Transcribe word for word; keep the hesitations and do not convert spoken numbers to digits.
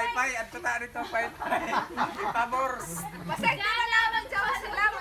pay-pay. At tutaan ito, pay-pay. Ipabors. Pasag ka na lamang sa sila